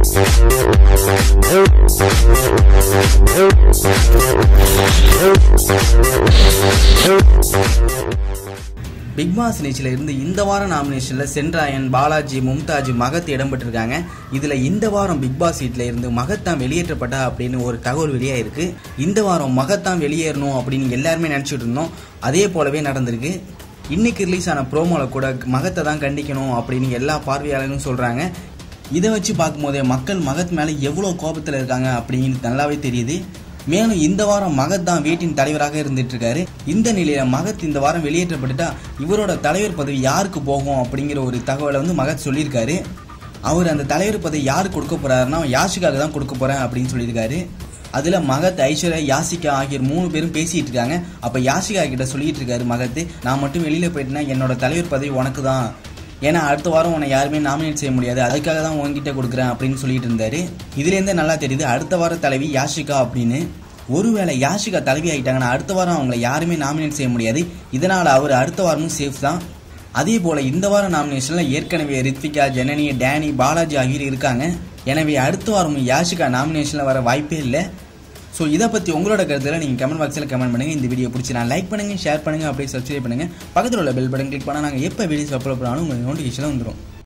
Big pass நிகழ்ச்சியில இருந்து இந்த வாரம் நாமினேஷன்ல சென்ட்ராயன், பாலாஜி, மும்தாஜ், மகத் இடம்பெற்றிருக்காங்க. இதுல இந்த வாரம் பிக் பாஸ் வீட்ல இருந்து மகத் தான் வெளியேற்றப்பட்டா அப்படின்னு ஒரு தகவல் வெளியாயிருக்கு. இந்த வாரம் மகத் தான் வெளியேறணும் அப்படின்னு எல்லாருமே நினைச்சிட்டு இருந்தோம். அதே போலவே நடந்திருக்கு. இன்னைக்கு ரிலீஸ் ஆன ப்ரோமோல கூட மகத்தை தான் கண்டிக்கணும் அப்படின்னு எல்லா பார்வையாளர்களும் சொல்றாங்க. இதை வச்சு பார்க்கும்போதே மக்கள் மகத் மேல எவ்வளவு கோபத்துல இருக்காங்க அப்படின்னு நல்லாவே தெரியுது. மேலும் இந்த வாரம் மகத் தான் வீட்டின் தலைவராக இருந்துட்டு இருக்காரு. இந்த நிலையில மகத் இந்த வாரம் வெளியேற்றப்பட்டுட்டா இவரோட தலைவர் பதவி யாருக்கு போகும் அப்படிங்கிற ஒரு தகவலை மகத் சொல்லியிருக்காரு. அவர் அந்த தலைவர் பதவி யாருக்கு கொடுக்க போறாருன்னா யாஷிகாவுக்கு தான் கொடுக்க போறேன் அப்படின்னு சொல்லியிருக்காரு. அதுல மகத், ஐஸ்வர்யா, யாஷிகா ஆகிய 3 பேரும் பேசிட்டு இருக்காங்க. அப்ப யாஷிகா கிட்ட சொல்லிட்டு இருக்காரு மகத், நான் மட்டும் வெளியில போயிட்டேன்னா என்னோட தலைவர் பதவி உனக்கு தான், ஏன்னா அடுத்த வாரம் உன்னை யாருமே நாமினேட் செய்ய முடியாது, அதுக்காக தான் உன்கிட்ட கொடுக்குறேன் அப்படின்னு சொல்லிட்டு இருந்தாரு. இதுல இருந்தே நல்லா தெரியுது அடுத்த வார தலைவி யாஷிகா அப்படின்னு. ஒருவேளை யாஷிகா தலைவி ஆகிட்டாங்கன்னா அடுத்த வாரம் அவங்களை யாருமே நாமினேட் செய்ய முடியாது. இதனால அவர் அடுத்த வாரமும் சேஃப் தான். அதே போல இந்த வாரம் நாமினேஷன்ல ஏற்கனவே ரித்விகா, ஜனனி, டேனி, பாலாஜி ஆகியோர் இருக்காங்க. எனவே அடுத்த வாரமும் யாஷிகா நாமினேஷன்ல வர வாய்ப்பே இல்லை. ஸோ இதை பற்றி உங்களோட கருத்துல நீங்கள் கமெண்ட் பாக்ஸில் கமெண்ட் பண்ணுங்கள். இந்த வீடியோ பிடிச்சி லைக் பண்ணுங்கள், ஷேர் பண்ணுங்கள், அப்படியே சப்ஸ்கிரைப் பண்ணுங்கள். பக்கத்தில் உள்ள பெல் பட்டன் கிளிக் பண்ணால் நாங்கள் எப்போ வீடியோஸ் அப்லோட் பண்ணாலும் உங்களுக்கு நோட்டிஃபிகேஷன் வந்துடும்.